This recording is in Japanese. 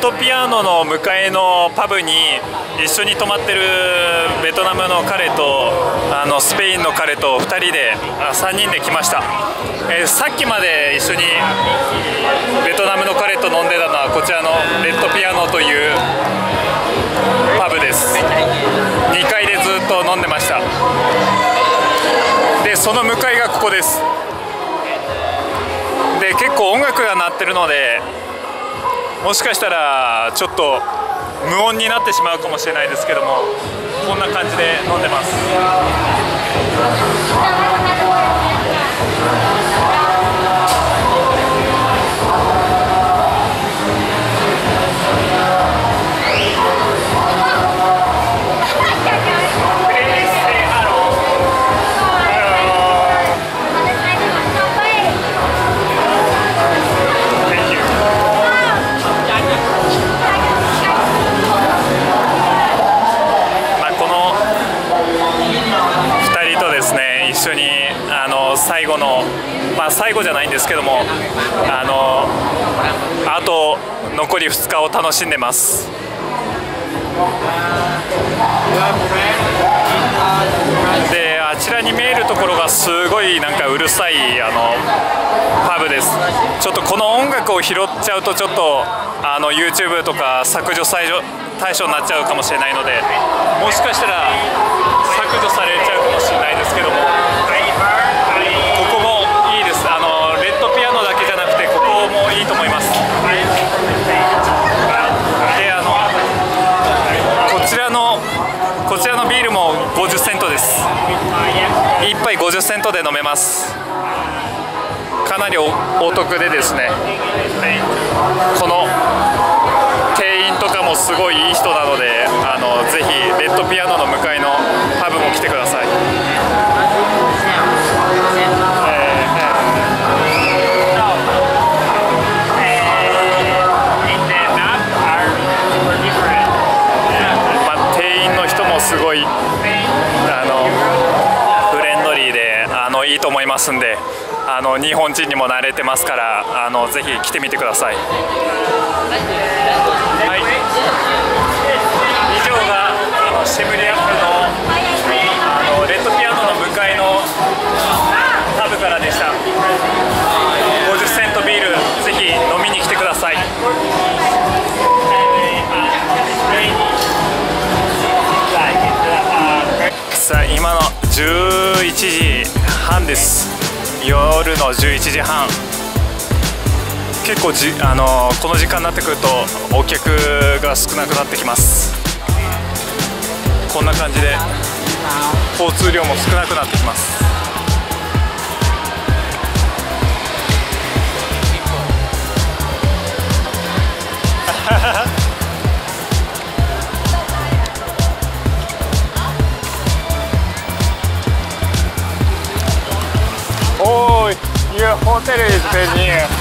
トピアノの向かいのパブに一緒に泊まってるベトナムの彼とスペインの彼と2人で3人で来ました。さっきまで一緒にベトナムの彼と飲んでたのはこちらのレッドピアノというパブです。2階でずっと飲んでました。でその向かいがここです。で結構音楽が鳴ってるのでもしかしたらちょっと無音になってしまうかもしれないですけども、こんな感じで飲んでます。一緒に最後の、最後じゃないんですけどもあと残り2日を楽しんでます。であちらに見えるところがすごいなんかうるさいパブです。ちょっとこの音楽を拾っちゃうとちょっとYouTube とか削除対象になっちゃうかもしれないので、もしかしたら削除されちゃうかもしれないですけども、ここもいいです。レッドピアノだけじゃなくてここもいいと思います。でこちらのビールも50セントです。1杯50セントで飲めます。かなりお得でですね、この店員とかもすごいいい人なのでぜひレッドピアノの向かいのパブも来てください。店員の人もすごいフレンドリーでいいと思いますんで、日本人にも慣れてますからぜひ来てみてください。はい、以上がシェムリアップのレッドピアノの向かいのパブからでした。50セントビールぜひ飲みに来てください。さあ今の11時半です。夜の11時半、結構この時間になってくるとお客が少なくなってきます。こんな感じで交通量も少なくなってきます。Oh, your hotel is very near.